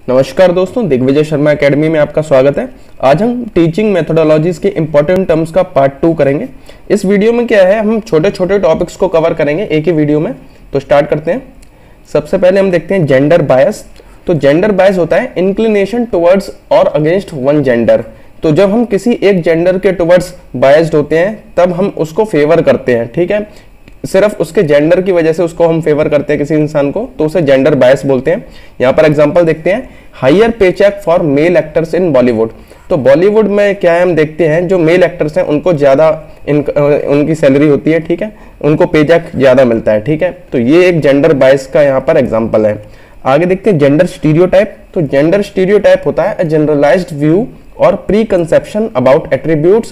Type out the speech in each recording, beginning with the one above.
नमस्कार दोस्तों, दिग्विजय शर्मा एकेडमी में आपका स्वागत है। आज हम टीचिंग मेथोडोलॉजीज के इंपॉर्टेंट टर्म्स का पार्ट 2 करेंगे। इस वीडियो में क्या है, हम छोटे छोटे टॉपिक्स को कवर करेंगे एक ही वीडियो में। तो स्टार्ट करते हैं। सबसे पहले हम देखते हैं जेंडर बायस। तो जेंडर बायस होता है इंक्लिनेशन टुवर्ड्स और अगेंस्ट वन जेंडर। तो जब हम किसी एक जेंडर के टुवर्ड्स बायस्ड होते हैं तब हम उसको फेवर करते हैं, ठीक है। सिर्फ उसके जेंडर की वजह से उसको हम फेवर करते हैं किसी इंसान को, तो उसे जेंडर बायस बोलते हैं। यहाँ पर एग्जांपल देखते हैं, higher pay check for male actors in Bollywood. तो बॉलीवुड में क्या है, हम देखते हैं जो मेल एक्टर्स हैं उनको ज़्यादा उनकी सैलरी होती है, ठीक है, उनको पे चेक ज़्यादा मिलता है, ठीक है। तो ये एक जेंडर बायस का यहाँ पर एग्जाम्पल है। आगे देखते हैं जेंडर स्टीरियोटाइप। तो जेंडर स्टीरियोटाइप होता है अ जनरलाइज्ड व्यू और preconception about attributes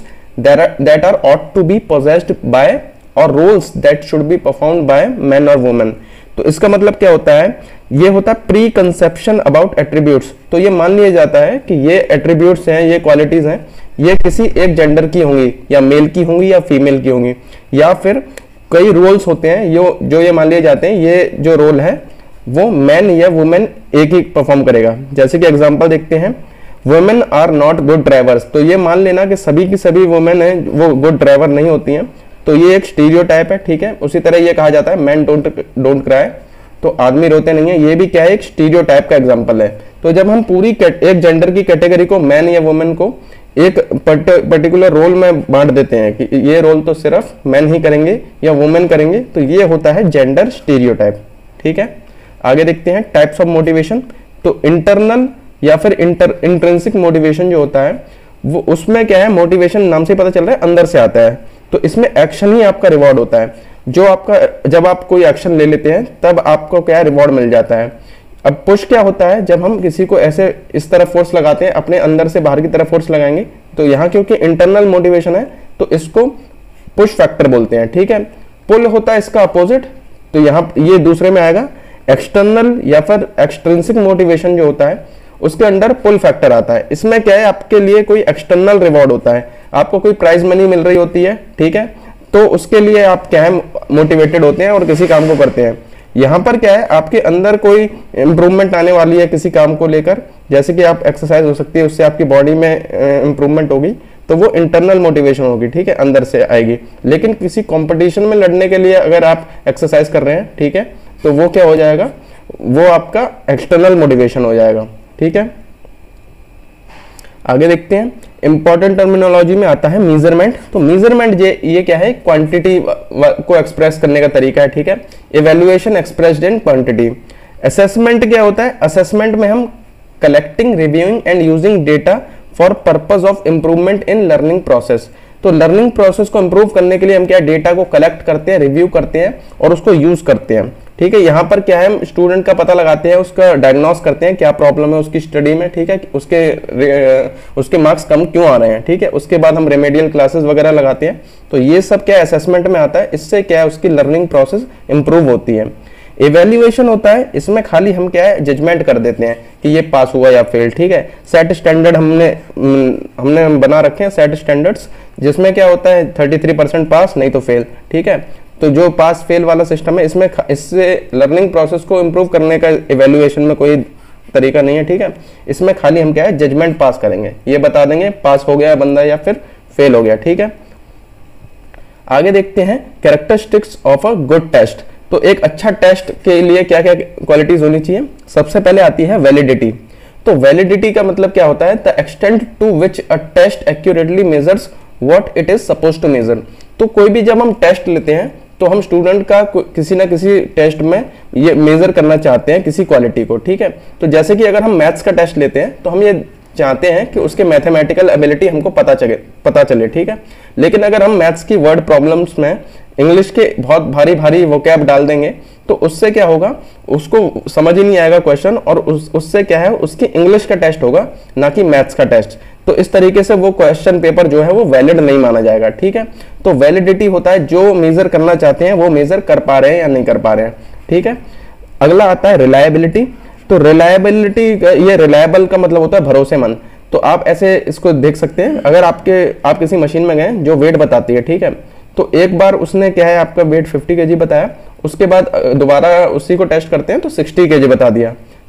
that are ought to be possessed by और roles that should be performed by man और वुमेन। तो इसका मतलब क्या होता है, ये होता है प्री कंसेप्शन अबाउट एट्रीब्यूट्स। तो ये मान लिया जाता है कि ये एट्रीब्यूट्स हैं, ये क्वालिटीज हैं, ये किसी एक जेंडर की होंगी, या मेल की होंगी या फीमेल की होंगी, या फिर कई रोल्स होते हैं जो ये मान लिए जाते हैं ये जो रोल है वो मैन या वुमेन एक ही परफॉर्म करेगा। जैसे कि एग्जाम्पल देखते हैं, women are not good drivers. तो ये मान लेना कि सभी की सभी वुमेन है वो गुड ड्राइवर नहीं होती हैं, तो ये एक स्टीरियोटाइप है, ठीक है। उसी तरह ये कहा जाता है मैन डोंट क्राई, तो आदमी रोते नहीं है, ये भी क्या है, एक स्टीरियोटाइप का एग्जांपल है। तो जब हम पूरी एक जेंडर की कैटेगरी को, मैन या वुमेन को, एक पर्टिकुलर रोल में बांट देते हैं कि ये रोल तो सिर्फ मैन ही करेंगे या वुमेन करेंगे, तो ये होता है जेंडर स्टीरियोटाइप, ठीक है। आगे देखते हैं टाइप्स ऑफ मोटिवेशन। तो इंटरनल या फिर इंट्रिंसिक मोटिवेशन जो होता है वो, उसमें क्या है, मोटिवेशन नाम से पता चल रहा है अंदर से आता है। तो इसमें एक्शन ही आपका रिवॉर्ड होता है। जो आपका, जब आप कोई एक्शन ले लेते हैं तब आपको क्या रिवॉर्ड मिल जाता है। अब पुश क्या होता है, जब हम किसी को ऐसे इस तरफ फोर्स लगाते हैं, अपने अंदर से बाहर की तरफ फोर्स लगाएंगे, तो यहाँ क्योंकि इंटरनल मोटिवेशन है तो इसको पुश फैक्टर बोलते हैं, ठीक है। पुल होता है इसका अपोजिट, तो यहाँ ये दूसरे में आएगा। एक्सटर्नल या फिर एक्सट्रिंसिक मोटिवेशन जो होता है उसके अंडर पुल फैक्टर आता है। इसमें क्या है, आपके लिए कोई एक्सटर्नल रिवॉर्ड होता है, आपको कोई प्राइज मनी मिल रही होती है, ठीक है, तो उसके लिए आप क्या है, मोटिवेटेड होते हैं और किसी काम को करते हैं। यहाँ पर क्या है, आपके अंदर कोई इंप्रूवमेंट आने वाली है किसी काम को लेकर, जैसे कि आप एक्सरसाइज हो सकती है, उससे आपकी बॉडी में इंप्रूवमेंट होगी, तो वो इंटरनल मोटिवेशन होगी, ठीक है, अंदर से आएगी। लेकिन किसी कंपटीशन में लड़ने के लिए अगर आप एक्सरसाइज कर रहे हैं, ठीक है, तो वो क्या हो जाएगा, वो आपका एक्सटर्नल मोटिवेशन हो जाएगा, ठीक है। आगे देखते हैं, इंपॉर्टेंट टर्मिनोलॉजी में आता है मेजरमेंट। तो मेजरमेंट ये क्या है, क्वांटिटी को एक्सप्रेस करने का तरीका है, ठीक है। Evaluation expressed in quantity. Assessment क्या होता है, असेसमेंट में हम collecting, reviewing and using data for purpose of improvement in learning process. तो लर्निंग प्रोसेस को इंप्रूव करने के लिए हम क्या डेटा को कलेक्ट करते हैं, रिव्यू करते हैं और उसको यूज करते हैं, ठीक है। यहाँ पर क्या है, स्टूडेंट का पता लगाते हैं, उसका डायग्नोस करते हैं क्या प्रॉब्लम है उसकी स्टडी में, ठीक है, उसके मार्क्स कम क्यों आ रहे हैं, ठीक है। उसके बाद हम रेमेडियल क्लासेस वगैरह लगाते हैं। तो ये सब क्या असेसमेंट में आता है, इससे क्या है, उसकी लर्निंग प्रोसेस इंप्रूव होती है। इवैल्यूएशन होता है, इसमें खाली हम क्या है, जजमेंट कर देते हैं कि ये पास हुआ या फेल, ठीक है। सेट स्टैंडर्ड हमने बना रखे हैं, सेट स्टैंडर्ड्स, जिसमें क्या होता है 33% पास, नहीं तो फेल, ठीक है। तो जो पास फेल वाला सिस्टम है, इससे लर्निंग प्रोसेस को इंप्रूव करने का इवैल्यूएशन में कोई तरीका नहीं है, ठीक है। इसमें खाली हम क्या है, जजमेंट पास करेंगे, ये बता देंगे पास हो गया बंदा या फिर फेल हो गया, ठीक है। आगे देखते हैं characteristics of a good test. तो एक अच्छा टेस्ट के लिए क्या क्या क्वालिटीज होनी चाहिए। सबसे पहले आती है वैलिडिटी। तो वैलिडिटी का मतलब क्या होता है, the extent to which a test accurately measures what it is supposed to measure. तो कोई भी जब हम टेस्ट लेते हैं तो हम स्टूडेंट का किसी ना किसी टेस्ट में ये मेजर करना चाहते हैं किसी क्वालिटी को, ठीक है। तो जैसे कि अगर हम मैथ्स का टेस्ट लेते हैं तो हम ये चाहते हैं कि उसके मैथमेटिकल एबिलिटी हमको पता चले, ठीक है। लेकिन अगर हम मैथ्स की वर्ड प्रॉब्लम्स में इंग्लिश के बहुत भारी भारी वोकैब डाल देंगे तो उससे क्या होगा, उसको समझ ही नहीं आएगा क्वेश्चन, और उससे क्या है, उसकी इंग्लिश का टेस्ट होगा ना कि मैथ्स का टेस्ट। तो इस तरीके से वो क्वेश्चन पेपर जो है वो वैलिड नहीं माना जाएगा, ठीक है। तो वैलिडिटी होता है जो मेजर करना चाहते हैं वो मेजर कर पा रहे हैं या नहीं कर पा रहे हैं, ठीक है। अगला आता है रिलायबिलिटी। तो रिलायबिलिटी, ये रिलायबल का मतलब होता है भरोसेमंद। तो आप ऐसे इसको देख सकते हैं, अगर आप किसी मशीन में गए जो वेट बताती है, ठीक है, तो एक बार उसने क्या है, आपका वेट 50 kg बताया, उसके बाद दोबारा उसी को टेस्ट करते हैं तो 60 kg बता दिया,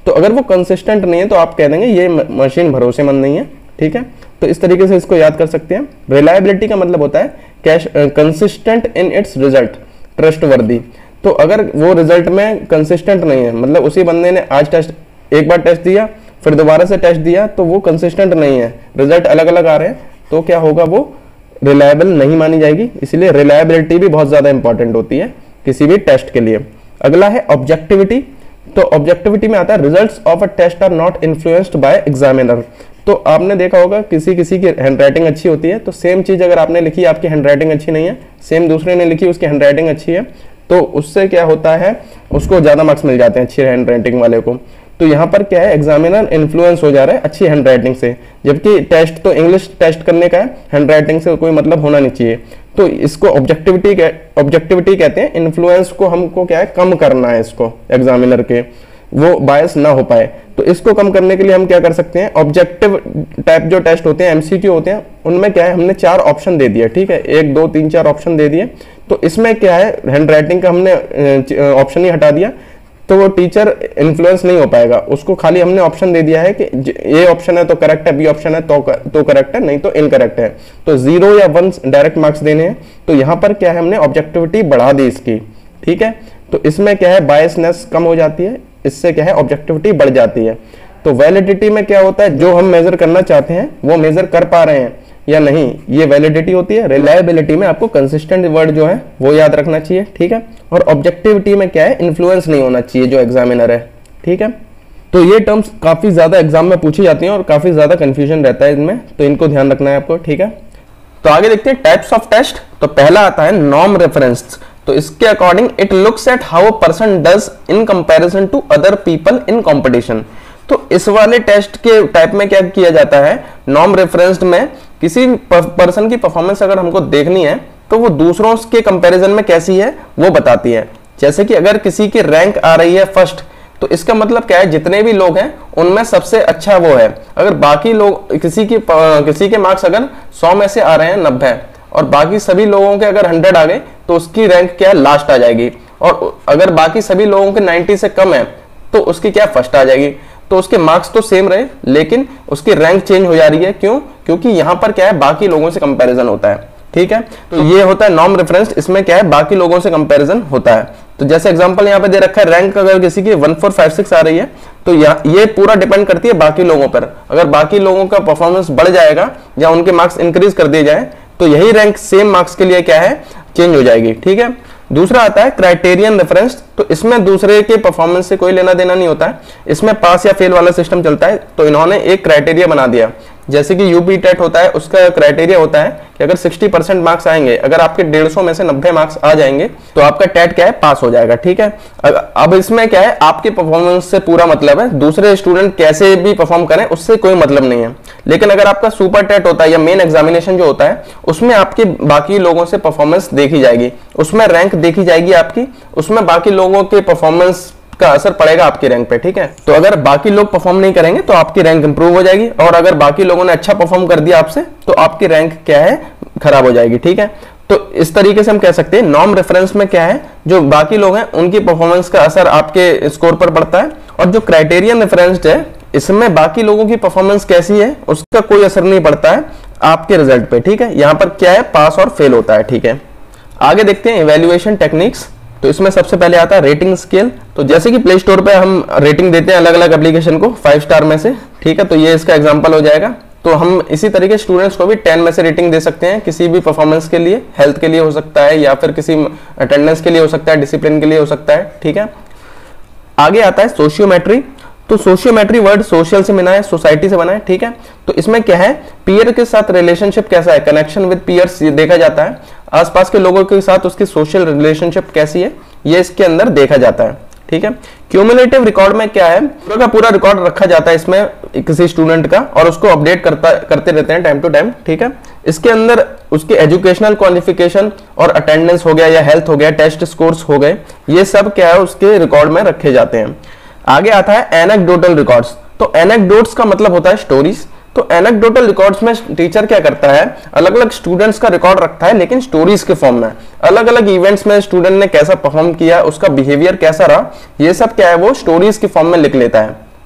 तो अगर वो कंसिस्टेंट नहीं है तो आप कह देंगे ये मशीन भरोसेमंद नहीं है, ठीक है। तो इस तरीके से इसको याद कर सकते हैं। रिलायबिलिटी का मतलब होता है consistent in its result, trustworthy. तो अगर वो रिजल्ट में कंसिस्टेंट नहीं है, मतलब उसी बंदे ने आज टेस्ट, एक बार टेस्ट दिया फिर दोबारा से टेस्ट दिया, तो वो कंसिस्टेंट नहीं है, रिजल्ट अलग अलग आ रहे हैं, तो क्या होगा, वो रिलायबल नहीं मानी जाएगी। इसलिए रिलायबिलिटी भी बहुत ज्यादा इंपॉर्टेंट होती है किसी भी टेस्ट के लिए। अगला है ऑब्जेक्टिविटी। तो ऑब्जेक्टिविटी में आता है results of a test are not influenced by examiner. तो आपने देखा होगा किसी किसी की हैंडराइटिंग अच्छी होती है, तो सेम चीज अगर आपने लिखी आपकी हैंडराइटिंग अच्छी नहीं है, सेम दूसरे ने लिखी उसकी हैंडराइटिंग अच्छी है, तो उससे क्या होता है, उसको ज्यादा मार्क्स मिल जाते हैं अच्छी हैंडराइटिंग वाले को। तो यहाँ पर क्या है, एग्जामिनर इन्फ्लुएंस हो जा रहा है अच्छी हैंडराइटिंग से, जबकि टेस्ट तो इंग्लिश टेस्ट करने का है, हैंडराइटिंग से कोई मतलब होना नहीं चाहिए। तो इसको ऑब्जेक्टिविटी कहते हैं। इन्फ्लुएंस को हमको क्या है, कम करना है, इसको एग्जामिनर के वो बायस ना हो पाए। तो इसको कम करने के लिए हम क्या कर सकते हैं, ऑब्जेक्टिव टाइप जो टेस्ट होते हैं, एमसीक्यू होते हैं, उनमें क्या है, हमने 4 ऑप्शन दे दिए, ठीक है, 1 2 3 4 ऑप्शन दे दिए। तो इसमें क्या है, हैंडराइटिंग का हमने ऑप्शन ही हटा दिया, तो वो टीचर इन्फ्लुएंस नहीं हो पाएगा। उसको खाली हमने ऑप्शन दे दिया है कि ये ऑप्शन है तो करेक्ट है, बी ऑप्शन है तो करेक्ट है, नहीं तो इनकरेक्ट है। तो 0 या 1 डायरेक्ट मार्क्स देने हैं। तो यहाँ पर क्या है, हमने ऑब्जेक्टिविटी बढ़ा दी इसकी, ठीक है। तो इसमें क्या है, बायसनेस कम हो जाती है, इससे क्या है, ऑब्जेक्टिविटी बढ़ जाती है। तो वैलिडिटी में क्या होता है, जो हम मेजर करना चाहते हैं वो मेजर कर पा रहे हैं या नहीं, ये वैलिडिटी होती है। रिलायबिलिटी में आपको कंसिस्टेंट वर्ड जो है वो याद रखना चाहिए, ठीक है। और ऑब्जेक्टिविटी में क्या है, इन्फ्लुएंस नहीं होना चाहिए जो एग्जामिनर है, ठीक है। तो ये टर्म्स काफी ज्यादा एग्जाम में पूछी जाती हैं और काफी ज्यादा कंफ्यूजन रहता है इनमें, तो इनको ध्यान रखना है आपको, ठीक है। तो आगे देखते हैं टाइप्स ऑफ टेस्ट। तो पहला आता है नॉर्म रेफरेंस। तो इसके according it looks at how a person does in comparison to other people in competition. तो इस वाले टेस्ट के टाइप में क्या किया जाता है, नॉर्म रेफरेंस्ड में किसी पर्सन की परफॉर्मेंस अगर हमको देखनी है तो वो दूसरों के कंपैरिजन में कैसी है वो बताती है। जैसे कि अगर किसी की रैंक आ रही है फर्स्ट, तो इसका मतलब क्या है, जितने भी लोग हैं उनमें सबसे अच्छा वो है। अगर बाकी लोग किसी के मार्क्स अगर 100 में से आ रहे हैं 90 और बाकी सभी लोगों के अगर 100 आ गए तो उसकी रैंक क्या लास्ट आ जाएगी, और अगर बाकी सभी लोगों के 90 से कम है तो उसकी क्या फर्स्ट आ जाएगी। तो उसके मार्क्स तो सेम रहे लेकिन उसकी रैंक चेंज हो जा रही है, क्यों, क्योंकि यहां पर क्या है, बाकी लोगों से कंपैरिजन होता है, ठीक है। तो ये होता है नॉर्म रेफरेंस, इसमें क्या है, बाकी लोगों से कंपैरिजन होता है। तो जैसे एग्जांपल यहाँ पे दे रखा है, रैंक अगर किसी की 1456 आ रही है तो ये पूरा डिपेंड करती है बाकी लोगों पर। अगर बाकी लोगों का परफॉर्मेंस बढ़ जाएगा या उनके मार्क्स इंक्रीज कर दिए जाए तो यही रैंक सेम मार्क्स के लिए क्या है, चेंज हो जाएगी, ठीक है। दूसरा आता है क्राइटेरियन रेफरेंस। तो इसमें दूसरे के परफॉर्मेंस से कोई लेना देना नहीं होता है, इसमें पास या फेल वाला सिस्टम चलता है। तो इन्होंने एक क्राइटेरिया बना दिया, जैसे कि यूपी टेट होता है, उसका क्राइटेरिया होता है कि अगर 60% मार्क्स आएंगे, अगर आपके 150 में से 90 मार्क्स आ जाएंगे तो आपका टेट क्या है, पास हो जाएगा, ठीक है। अब इसमें क्या है, आपके परफॉर्मेंस से पूरा मतलब है, दूसरे स्टूडेंट कैसे भी परफॉर्म करें उससे कोई मतलब नहीं है। लेकिन अगर आपका सुपर टेट होता है या मेन एग्जामिनेशन जो होता है, उसमें आपके बाकी लोगों से परफॉर्मेंस देखी जाएगी, उसमें रैंक देखी जाएगी आपकी, उसमें बाकी लोगों के परफॉर्मेंस का असर पड़ेगा आपकी रैंक पे, ठीक है। तो अगर बाकी लोग परफॉर्म नहीं करेंगे तो आपकी रैंक इंप्रूव हो जाएगी, और अगर बाकी लोगों ने अच्छा परफॉर्म कर दिया आपसे तो आपकी रैंक क्या है, खराब हो जाएगी, ठीक है। तो इस तरीके से हम कह सकते हैं नॉर्म रेफरेंस में क्या है, जो बाकी लोग हैं उनकी परफॉर्मेंस का असर आपके स्कोर पर पड़ता है, और जो क्राइटेरियन रेफरेंस्ड है इसमें बाकी लोगों की परफॉर्मेंस कैसी है उसका कोई असर नहीं पड़ता है आपके रिजल्ट पे, ठीक है। यहाँ पर क्या है, पास और फेल होता है, ठीक है। आगे देखते हैं इवैल्यूएशन टेक्निक्स। तो इसमें सबसे पहले आता है रेटिंग स्केल। तो जैसे कि प्ले स्टोर पे हम रेटिंग देते हैं अलग अलग एप्लीकेशन को 5 स्टार में से, ठीक है, तो ये इसका एग्जांपल हो जाएगा। तो हम इसी तरीके स्टूडेंट्स को भी 10 में से रेटिंग दे सकते हैं किसी भी परफॉर्मेंस के लिए, हेल्थ के लिए हो सकता है या फिर किसी अटेंडेंस के लिए हो सकता है, डिसिप्लिन के लिए हो सकता है, ठीक है। आगे आता है सोशियोमेट्री। तो सोशियोमेट्री वर्ड सोशल से बना है, सोसाइटी से बना है, ठीक है। तो इसमें क्या है, पीयर के साथ रिलेशनशिप कैसा है, कनेक्शन विद पीयर्स देखा जाता है, आसपास के लोगों के साथ उसकी सोशल रिलेशनशिप कैसी है ये इसके अंदर देखा जाता है, ठीक है। क्यूमुलेटिव रिकॉर्ड में क्या है, पूरा का पूरा रिकॉर्ड रखा जाता है इसमें किसी स्टूडेंट का, और उसको अपडेट करते रहते हैं टाइम टू टाइम, ठीक है। इसके अंदर उसके एजुकेशनल क्वालिफिकेशन और अटेंडेंस हो गया या हेल्थ हो गया, टेस्ट स्कोर्स हो गए, ये सब क्या है उसके रिकॉर्ड में रखे जाते हैं। आगे आता है एनेक्डोटल रिकॉर्ड्स। तो एनेक्डोट्स का मतलब होता है स्टोरीज। तो एनेक्डोटल रिकॉर्ड्स में टीचर क्या करता है, अलग अलग स्टूडेंट्स का रिकॉर्ड रखता है लेकिन स्टोरीज के फॉर्म में, अलग अलग इवेंट्स में स्टूडेंट ने कैसा परफॉर्म किया, उसका बिहेवियर कैसा रहा, ये सब क्या है वो स्टोरीज के फॉर्म में लिख लेता है,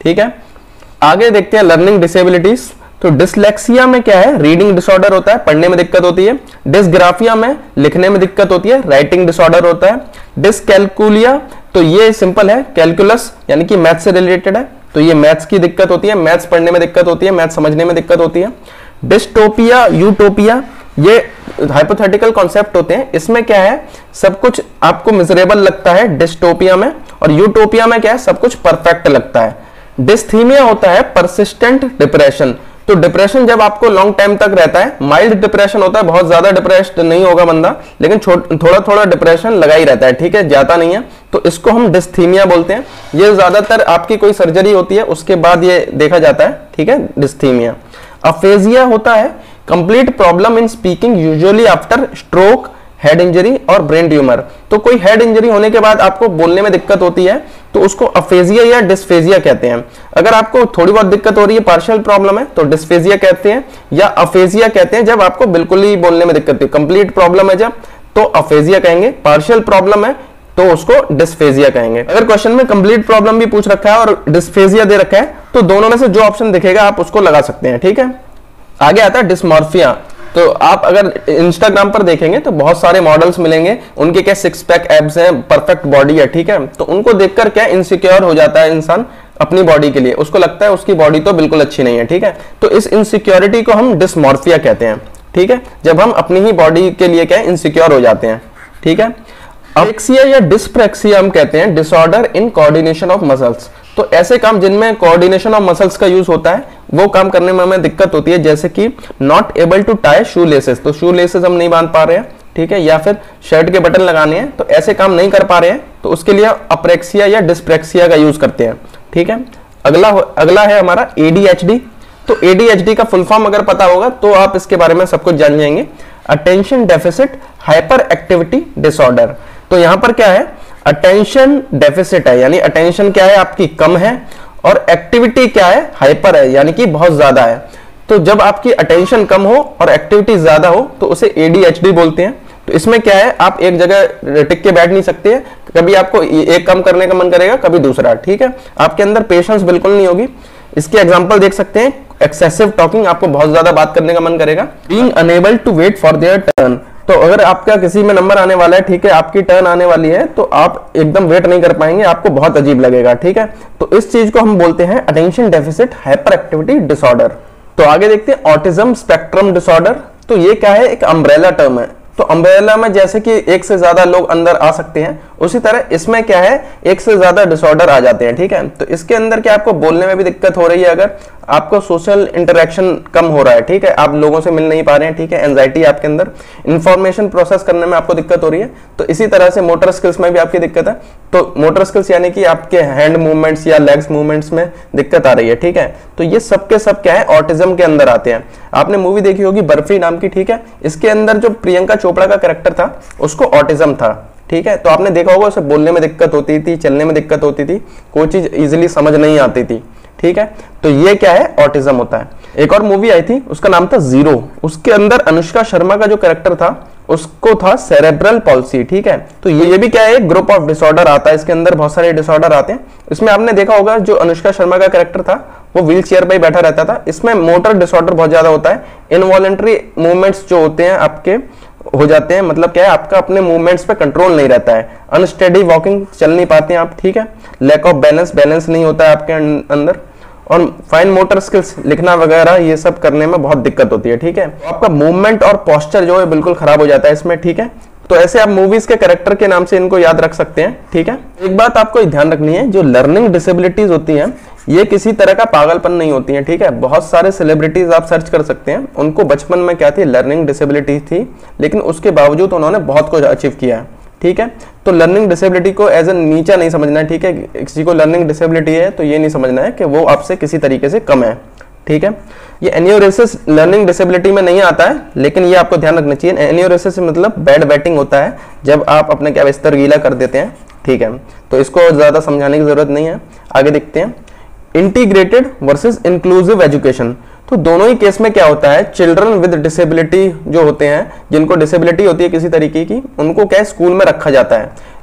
ठीक है। आगे देखते हैं लर्निंग डिसेबिलिटीज। तो डिसलेक्सिया में क्या है, रीडिंग डिसऑर्डर होता है, पढ़ने में दिक्कत होती है। डिसग्राफिया में लिखने में दिक्कत होती है, राइटिंग डिसऑर्डर होता है। डिसकैलकुलिया, तो ये सिंपल है, कैलकुलस यानी कि मैथ्स से रिलेटेड है, तो ये मैथ्स की दिक्कत होती है, मैथ्स पढ़ने में दिक्कत होती है, मैथ्स समझने में दिक्कत होती है। डिस्टोपिया, यूटोपिया, ये हाइपोथेटिकल कॉन्सेप्ट होते हैं, इसमें क्या है, सब कुछ आपको मिजरेबल लगता है डिस्टोपिया में, और यूटोपिया में क्या है, सब कुछ परफेक्ट लगता है। डिस्थीमिया होता है परसिस्टेंट डिप्रेशन, तो डिप्रेशन जब आपको लॉन्ग टाइम तक रहता है, माइल्ड डिप्रेशन होता है, बहुत ज्यादा डिप्रेस्ड नहीं होगा बंदा, लेकिन थोड़ा थोड़ा डिप्रेशन लगा ही रहता है, ठीक है, ज्यादा नहीं है, तो इसको हम डिस्थीमिया बोलते हैं। ये ज्यादातर आपकी कोई सर्जरी होती है उसके बाद ये देखा जाता है, ठीक है, डिस्थीमिया। अफेजिया होता है complete problem in speaking usually after stroke, head injury और ब्रेन ट्यूमर, तो कोई हेड इंजरी होने के बाद आपको बोलने में दिक्कत होती है तो उसको अफेजिया या डिस्फेजिया कहते हैं। अगर आपको थोड़ी बहुत दिक्कत हो रही है, पार्शियल प्रॉब्लम है, तो डिस्फेजिया कहते हैं, या अफेजिया कहते हैं जब आपको बिल्कुल ही बोलने में दिक्कत है, कंप्लीट प्रॉब्लम है जब, तो अफेजिया कहेंगे, पार्शियल प्रॉब्लम है तो उसको डिस्फेजिया कहेंगे। अगर क्वेश्चन में कंप्लीट प्रॉब्लम भी पूछ रखा है और डिस्फेजिया दे रखा है तो दोनों में से जो ऑप्शन दिखेगा आप उसको लगा सकते हैं, ठीक है। आगे आता है डिस्मॉर्फिया। तो आप अगर इंस्टाग्राम पर देखेंगे तो बहुत सारे मॉडल्स मिलेंगे, उनके क्या सिक्स पैक एब्स हैं, परफेक्ट बॉडी है, ठीक है, तो उनको देखकर क्या इनसिक्योर हो जाता है इंसान अपनी बॉडी के लिए, उसको लगता है उसकी बॉडी तो बिल्कुल अच्छी नहीं है, ठीक है, तो इस इनसिक्योरिटी को हम डिस्मॉर्फिया कहते हैं, ठीक है, जब हम अपनी ही बॉडी के लिए क्या इनसिक्योर हो जाते हैं, ठीक है। अरेक्सिया या डिस्प्रेक्सिया हम कहते हैं disorder in coordination of muscles, तो ऐसे काम जिनमें कोऑर्डिनेशन ऑफ मसल्स का यूज होता है वो काम करने में हमें दिक्कत होती है, जैसे कि not able to tie shoe laces, तो शू लेसेस हम नहीं बांध पा रहे हैं, ठीक है, या फिर शर्ट के बटन लगाने हैं तो ऐसे काम नहीं कर पा रहे हैं, तो उसके लिए अप्रेक्सिया या डिस्प्रेक्सिया का यूज करते हैं, ठीक है। अगला है हमारा ADHD। तो ADHD का फुल फॉर्म अगर पता होगा तो आप इसके बारे में सब कुछ जान जाएंगे, attention deficit hyperactivity disorder. तो यहां पर क्या है, अटेंशन डेफिसिट है, यानी अटेंशन क्या है आपकी कम है, और एक्टिविटी क्या है, हाइपर है, यानी कि बहुत ज्यादा है। तो जब आपकी अटेंशन कम हो और एक्टिविटी ज्यादा हो तो उसे ADHD बोलते हैं। तो इसमें क्या है, आप एक जगह टिक के बैठ नहीं सकते हैं, कभी आपको एक काम करने का मन करेगा कभी दूसरा, ठीक है, आपके अंदर पेशेंस बिल्कुल नहीं होगी। इसके एग्जांपल देख सकते हैं, एक्सेसिव टॉकिंग, आपको बहुत ज्यादा बात करने का मन करेगा। Being unable to wait for their turn, तो अगर आपका किसी में नंबर आने वाला है, ठीक है, आपकी टर्न आने वाली है, तो आप एकदम वेट नहीं कर पाएंगे, आपको बहुत अजीब लगेगा, ठीक है, तो इस चीज को हम बोलते हैं attention deficit hyperactivity disorder. तो आगे देखते हैं ऑटिज्म स्पेक्ट्रम डिसऑर्डर। तो ये क्या है, एक अम्ब्रेला टर्म है, तो अम्ब्रेला में जैसे कि एक से ज्यादा लोग अंदर आ सकते हैं, उसी तरह इसमें क्या है, एक से ज्यादा डिसऑर्डर आ जाते हैं, ठीक है। तो इसके अंदर क्या आपको बोलने में भी दिक्कत हो रही है, अगर आपको सोशल इंटरेक्शन कम हो रहा है, ठीक है, आप लोगों से मिल नहीं पा रहे हैं, ठीक है, एंजाइटी आपके अंदर, इंफॉर्मेशन प्रोसेस करने में आपको दिक्कत हो रही है, तो इसी तरह से मोटर स्किल्स में भी आपकी दिक्कत है। तो मोटर स्किल्स यानी कि आपके हैंड मूवमेंट्स या लेग्स मूवमेंट्स में दिक्कत आ रही है, ठीक है, तो ये सब के सब क्या है, ऑटिज्म के अंदर आते हैं। आपने मूवी देखी होगी बर्फी नाम की, ठीक है, इसके अंदर जो प्रियंका चोपड़ा का कैरेक्टर था उसको ऑटिज्म था, ठीक है, तो आपने देखा होगा उसे बोलने में दिक्कत होती थी, चलने में दिक्कत होती थी, कोई चीज इजीली समझ नहीं आती थी, ठीक है, तो ये क्या है, ऑटिज्म होता है। एक और मूवी आई थी उसका नाम था जीरो, उसके अंदर अनुष्का शर्मा का जो कैरेक्टर था उसको था सेरेब्रल पॉल्सी, ठीक है, तो ये भी क्या है, ग्रुप ऑफ डिसऑर्डर आता है, इसके अंदर बहुत सारे डिसऑर्डर आते हैं। इसमें आपने देखा होगा जो अनुष्का शर्मा का कैरेक्टर था वो व्हील चेयर पर बैठा रहता था, इसमें मोटर डिसऑर्डर बहुत ज्यादा होता है, इनवॉलंटरी मूवमेंट्स जो होते हैं आपके हो जाते हैं, मतलब क्या है, आपका अपने मूवमेंट्स पे कंट्रोल नहीं रहता है, अनस्टेडी वॉकिंग, चल नहीं पाते हैं आप, ठीक है, लैक ऑफ बैलेंस नहीं होता है आपके अंदर, और फाइन मोटर स्किल्स, लिखना वगैरह ये सब करने में बहुत दिक्कत होती है, ठीक है, आपका मूवमेंट और पोस्चर जो है बिल्कुल खराब हो जाता है इसमें, ठीक है। तो ऐसे आप मूवीज के कैरेक्टर के नाम से इनको याद रख सकते हैं, ठीक है। एक बात आपको ध्यान रखनी है, जो लर्निंग डिसेबिलिटीज होती हैं ये किसी तरह का पागलपन नहीं होती है, ठीक है, बहुत सारे सेलिब्रिटीज आप सर्च कर सकते हैं, उनको बचपन में क्या थी, लर्निंग डिसेबिलिटी थी, लेकिन उसके बावजूद उन्होंने बहुत कुछ अचीव किया है, ठीक है। तो लर्निंग डिसेबिलिटी को एज ए नीचा नहीं समझना है, ठीक है, किसी को लर्निंग डिसेबिलिटी है तो ये नहीं समझना है कि वो आपसे किसी तरीके से कम है, ठीक है। ये एनियोरेसिस लर्निंग डिसेबिलिटी में नहीं आता है, लेकिन ये आपको ध्यान रखना चाहिए, एनियोरेसिस मतलब बेड वेटिंग होता है, जब आप अपने क्या बिस्तर गीला कर देते हैं, ठीक है, तो इसको ज्यादा समझाने की जरूरत नहीं है। आगे देखते हैं इंटीग्रेटेड वर्सेस इंक्लूसिव एजुकेशन। तो दोनों ही केस में क्या होता है, चिल्ड्रन विद डिसेबिलिटी जो होते हैं, जिनको डिसेबिलिटी होती है किसी तरीके की, उनको क्या स्कूल में रखा जाता है,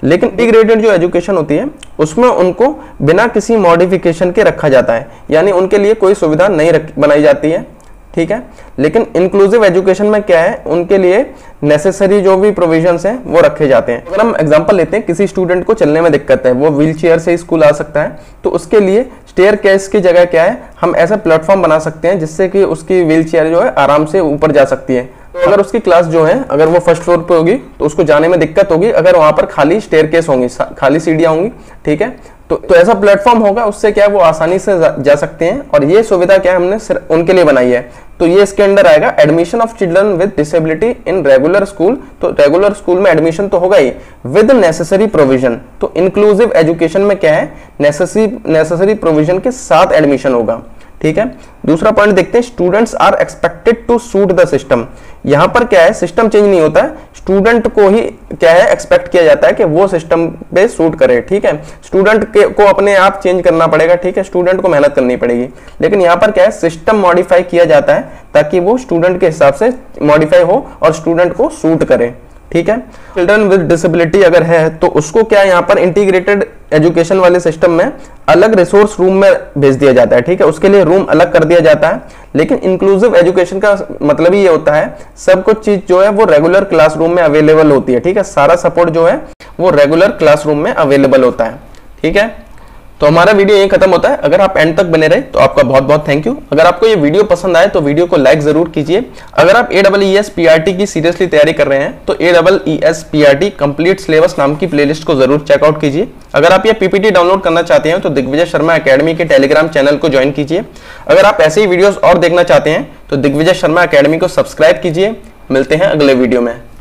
लेकिन इंटीग्रेटेड जो एजुकेशन होती है उसमें उनको बिना किसी मॉडिफिकेशन के रखा जाता है, यानी उनके लिए कोई सुविधा नहीं बनाई जाती है, ठीक है। लेकिन इंक्लूसिव एजुकेशन में क्या है, उनके लिए नेसेसरी जो भी प्रोविजंस हैं वो रखे जाते हैं। अगर हम एग्जांपल लेते हैं, किसी स्टूडेंट को चलने में दिक्कत है, वो व्हील चेयर से स्कूल आ सकता है, तो उसके लिए स्टेयरकेस की जगह क्या है, हम ऐसा प्लेटफॉर्म बना सकते हैं जिससे कि उसकी व्हील चेयर जो है आराम से ऊपर जा सकती है। तो अगर उसकी क्लास जो है अगर वो फर्स्ट फ्लोर पे होगी तो उसको जाने में दिक्कत होगी, अगर वहां पर खाली स्टेयरकेस होंगी, खाली सीढ़ियां होंगी, ठीक है। तो ऐसा प्लेटफॉर्म होगा, उससे क्या है वो आसानी से जा सकते हैं, और ये सुविधा क्या है हमने सिर्फ उनके लिए बनाई है। तो ये इसके अंदर आएगा, admission of children with disability in regular school. तो रेगुलर स्कूल में एडमिशन तो होगा ही, विद नेसेसरी प्रोविजन। तो इंक्लूसिव एजुकेशन में क्या है, नेसेसरी प्रोविजन के साथ एडमिशन होगा, ठीक है। दूसरा पॉइंट देखते हैं, students are expected to suit the system. यहां पर क्या है, सिस्टम चेंज नहीं होता है, स्टूडेंट को ही क्या है एक्सपेक्ट किया जाता है कि वो सिस्टम पे सूट करे, ठीक है। स्टूडेंट को अपने आप चेंज करना पड़ेगा, ठीक है, स्टूडेंट को मेहनत करनी पड़ेगी। लेकिन यहाँ पर क्या है, सिस्टम मॉडिफाई किया जाता है ताकि वो स्टूडेंट के हिसाब से मॉडिफाई हो और स्टूडेंट को सूट करे, ठीक है। चिल्ड्रन विद डिसेबिलिटी अगर है तो उसको क्या यहाँ पर इंटीग्रेटेड एजुकेशन वाले सिस्टम में अलग रिसोर्स रूम में भेज दिया जाता है, ठीक है, उसके लिए रूम अलग कर दिया जाता है। लेकिन इंक्लूसिव एजुकेशन का मतलब ही ये होता है, सब कुछ चीज जो है वो रेगुलर क्लासरूम में अवेलेबल होती है, ठीक है, सारा सपोर्ट जो है वो रेगुलर क्लासरूम में अवेलेबल होता है, ठीक है। तो हमारा वीडियो यहीं खत्म होता है। अगर आप एंड तक बने रहे तो आपका बहुत बहुत थैंक यू। अगर आपको ये वीडियो पसंद आए तो वीडियो को लाइक जरूर कीजिए। अगर आप AEES PRT की सीरियसली तैयारी कर रहे हैं तो AEES PRT कंप्लीट सिलेबस नाम की प्लेलिस्ट को जरूर चेकआउट कीजिए। अगर आप ये PPT डाउनलोड करना चाहते हैं तो दिग्विजय शर्मा एकेडमी के टेलीग्राम चैनल को ज्वाइन कीजिए। अगर आप ऐसे ही वीडियोस और देखना चाहते हैं तो दिग्विजय शर्मा एकेडमी को सब्सक्राइब कीजिए। मिलते हैं अगले वीडियो में।